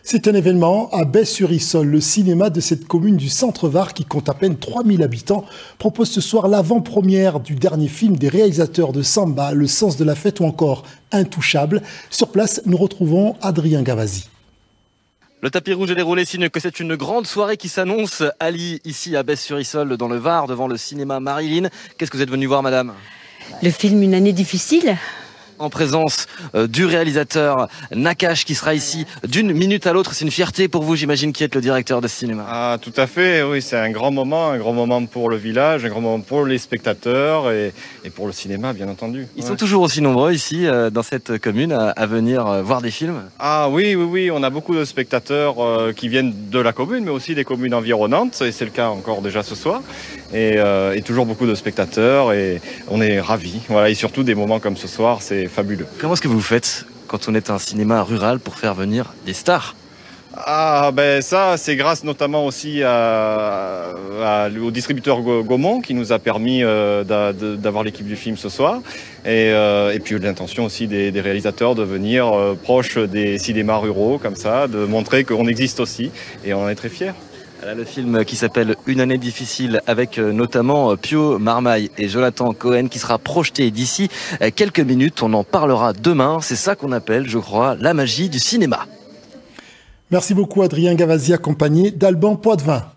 C'est un événement à Baie-sur-Issole. Le cinéma de cette commune du Centre-Var, qui compte à peine 3000 habitants, propose ce soir l'avant-première du dernier film des réalisateurs de Samba, Le sens de la fête ou encore Intouchable. Sur place, nous retrouvons Adrien Gavasi. Le tapis rouge est déroulé, signe que c'est une grande soirée qui s'annonce. Ali, ici à Baie-sur-Issole, dans le Var, devant le cinéma Marilyn. Qu'est-ce que vous êtes venu voir, madame? Le film Une année difficile. En présence du réalisateur Nakache qui sera ici d'une minute à l'autre. C'est une fierté pour vous, j'imagine, qui êtes le directeur de ce cinéma. Ah, tout à fait, oui, c'est un grand moment pour le village, un grand moment pour les spectateurs et pour le cinéma, bien entendu. Ils sont toujours aussi nombreux ici, dans cette commune, à venir voir des films? Ah oui, on a beaucoup de spectateurs qui viennent de la commune, mais aussi des communes environnantes, et c'est le cas encore déjà ce soir. Et toujours beaucoup de spectateurs, et on est ravis. Voilà, et surtout des moments comme ce soir, c'est fabuleux. Comment est-ce que vous faites quand on est un cinéma rural pour faire venir des stars? Ah ben ça, c'est grâce notamment aussi au distributeur Gaumont qui nous a permis d'avoir l'équipe du film ce soir. Et puis l'intention aussi des réalisateurs de venir proche des cinémas ruraux comme ça, de montrer qu'on existe aussi, et on en est très fiers. Le film qui s'appelle Une année difficile, avec notamment Pio Marmaille et Jonathan Cohen, qui sera projeté d'ici quelques minutes. On en parlera demain. C'est ça qu'on appelle, je crois, la magie du cinéma. Merci beaucoup Adrien Gavasi, accompagné d'Alban Poitvin.